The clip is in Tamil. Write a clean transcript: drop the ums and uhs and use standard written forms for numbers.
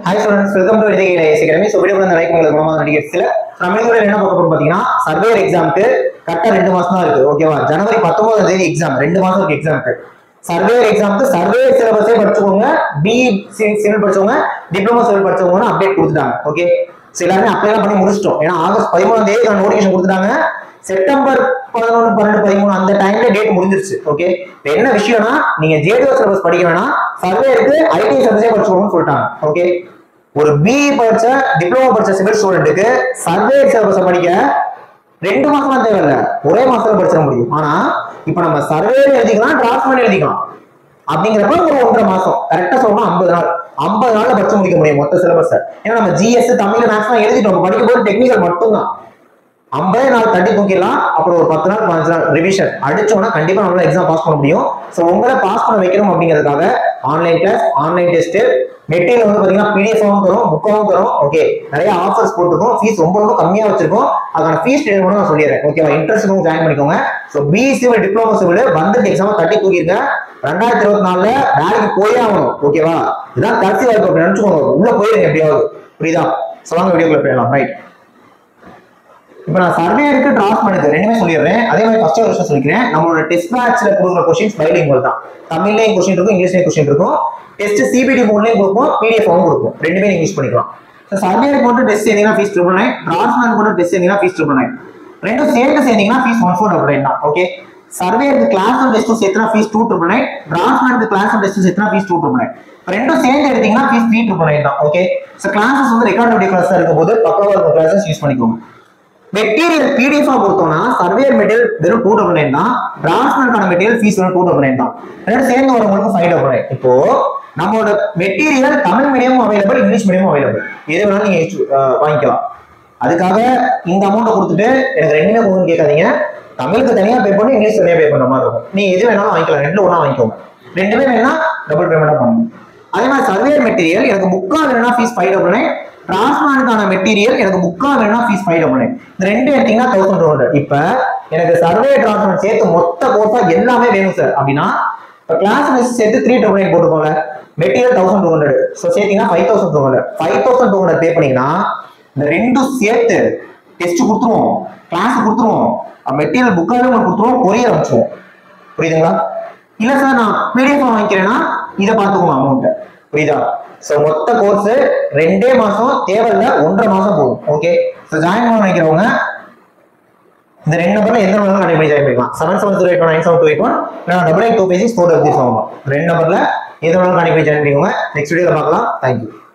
Hi students, welcome to Vedic Academy. So, video like என்ன பார்க்க போறோம் பாத்தீங்கன்னா சர்வேயர் எக்ஸாம்க்கு கரெக்ட்டா 2 மாசம் தான் இருக்கு. ஓகேவா? ஜனவரி 19ஆம் தேதி எக்ஸாம். 2 மாசம் இருக்கு எக்ஸாம்க்கு. சர்வேயர் எக்ஸாம்க்கு சர்வேயர் சிலபஸே படிச்சுக்கோங்க. BE சிவில் படிச்சவங்க, டிப்ளமோ சிவில் படிச்சவங்க அப்டேட் கொடுத்துட்டாங்க. ஓகே. சோ எல்லாரும் அப்ளை பண்ணி முடிச்சிட்டோம். ஏன்னா ஆகஸ்ட் 13ஆம் தேதி நோட்டிஃபிகேஷன் கொடுத்துட்டாங்க. செப்டம்பர் 11 12 13 அந்த டைம்ல டேட் முடிஞ்சிருச்சு. ஓகே. இப்போ என்ன விஷயம்னா நீங்க ஜேடிஓ சிலபஸ் படிக்க வேணாம், சர்வேயருக்கு ஐடி சிலபஸே படிச்சுக்கோங்கன்னு சொல்லிட்டாங்க. ஓகே. ஒரு BE படிச்ச டிப்ளமோ படிச்ச சிவில் ஸ்டூடெண்ட்டுக்கு சர்வேயர் சிலபஸ் படிக்க 2 மாசம் தேவையில்ல, ஒரே மாசத்துல படிச்சிட முடியும். ஆனா இப்ப நம்ம சர்வேயர் எழுதிக்கலாம், டிராஃப்ட்மேன் எழுதிக்கலாம். அப்படிங்கிறப்ப ஒரு 1.5 மாசம், கரெக்டா சொல்லணும் 50 நாள், 50 நாள்ல படிச்சு முடிக்க முடியும் மொத்த சிலபஸ். ஏன்னா நம்ம GS தமிழ் மேக்ஸ் எழுதிட்டோம், படிக்கும் போது டெக்னிக்கல் மட்டும் தான். 50 நாள் தட்டி தூக்கிடலாம். அப்புறம் ஒரு 10 நாள் 15 நாள் ரிவிஷன் அடிச்சோம்னா கண்டிப்பா நம்மளால எக்ஸாம் பாஸ் பண்ண முடியும். சோ உங்களை பாஸ் பண்ண வைக்கணும் அப்படிங்கிறதுக்காக online class, online test, material வந்து பாத்தீங்கன்னா PDF-ஆவும் தரும், புக்காவும் தரும். ஓகே, நிறைய ஆஃபர்ஸ் போட்டுருக்கோம், ஃபீஸ் ரொம்ப ரொம்ப கம்மியா வச்சிருக்கோம். அதுக்கான ஃபீஸ் கூட நான் சொல்லிடுறேன். ஓகேவா? இன்ட்ரெஸ்ட் ஜாயின் பண்ணிக்கோங்க. So BE civil diploma civil வந்துட்டு எக்ஸாம் தட்டி தூக்கிருங்க. 2024 வேலைக்கு போயே ஆகணும். ஓகேவா? இதான் கடைசி வாய்ப்பு, அப்படி நினைச்சுக்கோங்க. உள்ள போயிருங்க எப்படியாவது. புரியுதா? சொல்லுங்க, வீடியோக்குள்ள போயிடலாம். ரைட். இப்போ நான் சர்வேயருக்கு டிராஃப்ட்மேனுக்கு ரெண்டுமே சொல்லிடுறேன். அதே மாதிரி ஃபர்ஸ்ட் ஒரு விஷயம் சொல்லிக்கிறேன். நம்மளோட டெஸ்ட் பேட்ச்ல கொடுக்குற கொஸ்டின்ஸ் பைலிங்குவல் தான். தமிழ்லயும் கொஸ்டின் இருக்கும், இங்கிலீஷ்லயும் கொஸ்டின் இருக்கும். டெஸ்ட் CBT மோட்லயும் கொடுப்போம், PDF-ஆவும் கொடுப்போம். ரெண்டுமே நீங்க யூஸ் பண்ணிக்கலாம். ஸோ சர்வேயருக்கு மட்டும் டெஸ்ட் சேர்ந்தீங்கன்னா ஃபீஸ் 999, டிராஃப்ட்மேனுக்கு மட்டும் டெஸ்ட் சேர்ந்தீங்கன்னா ஃபீஸ் 999. ரெண்டும் சேர்ந்து சேர்ந்தீங்கன்னா ஃபீஸ் 1499 தான். ஓகே. சர்வேயருக்கு கிளாஸ் அண்ட் டெஸ்ட்டும் சேர்த்துனா ஃபீஸ் 299, டிராஃப்ட்மேனுக்கு கிளாஸ் அண்ட் டெஸ்ட்டும் சேர்த்துனா ஃபீஸ் 299. ரெண்டும் சேர்ந்து எடுத்தீங்கன்னா ஃபீஸ் 399 தான். ஓகே. ஸோ கிளாஸஸ் வந்து ரெக்கார்ட் வீடியோ கிளாஸ் தான் இருக்கும் போது பக்கவா இருக்க கிளாஸஸ் யூஸ் பண்ணிக்கோங்க. மெட்டீரியல் PDF-ஆ கொடுத்தோம்னா சர்வேயர் மெட்டீரியல் வெறும் 299 தான், டிராஃப்ட்மேனுக்கான மெட்டீரியல் ஃபீஸ் வெறும் 299 தான். ரெண்டும் சேர்ந்து வரவங்களுக்கு 599. இப்போ நம்மளோட மெட்டீரியல் தமிழ் மீடியமும் அவைலபிள், இங்கிலீஷ் மீடியமும் அவைலபிள். எது வேணாலும் நீங்க வாங்கிக்கலாம். அதுக்காக இந்த அமௌண்ட் கொடுத்துட்டு எனக்கு ரெண்டுமே கொடுன்னு கேட்காதீங்க. தமிழுக்கு தனியா பே பண்ணி, இங்கிலீஷ் தனியா பே பண்ற மாதிரி இருக்கும். நீங்க எது வேணாலும் வாங்கிக்கலாம், ரெண்டுல ஒண்ணா வாங்கிக்கோங்க. ரெண்டுமே வேணா டபுள் பேமெண்டா பண்ணணும். அதே மாதிரி சர்வேயர் மெட்டீரியல் எனக்கு புக்கா வேணும்னா ஃபீஸ் 599, டிராஃப்ட்மேனுக்கான மெட்டீரியல் எனக்கு புக்கா வேணும்னா ஃபீஸ் 599. இந்த ரெண்டு எடுத்தீங்கன்னா 1200. இப்ப எனக்கு சர்வே டிராஃப்ட்மேன் சேர்த்து மொத்த கோர்ஸா எல்லாமே வேணும் சார் அப்படின்னா கிளாஸ் டெஸ்ட் சேர்த்து 399 போட்டுக்கோங்க. மெட்டீரியல் 1200. ஸோ சேர்த்தீங்கன்னா 5200. 5200 பே பண்ணீங்கன்னா இந்த ரெண்டும் சேர்த்து டெஸ்ட் கொடுத்துருவோம், கிளாஸ் கொடுத்துருவோம், மெட்டீரியல் புக்காவே உங்களுக்கு கொடுத்துருவோம், கொரியர் அனுப்பிச்சுவோம். புரியுதுங்களா? இல்ல சார் நான் PDF வாங்கிக்கிறேன்னா இதை பார்த்துக்கோங்க அமௌண்ட். புரியுதா? சோ மொத்த கோர்ஸ் 2 மாசம் தேவையில்ல, 1.5 மாசம் போகும். ஓகே. சோ ஜாயின் பண்ண நினைக்கிறவங்க இந்த ரெண்டு நம்பர்ல எந்த நம்பர்ல கண்டிப்பா ஜாயின் பண்ணிக்கலாம். 7708197281 நான் 8826 4 ரெண்டு நம்பர்ல எந்த நம்பர்ல கண்டிப்பா ஜாயின் பண்ணிக்கோங்க. நெக்ஸ்ட் வீடியோல பார்க்கலாம். தேங்க்யூ.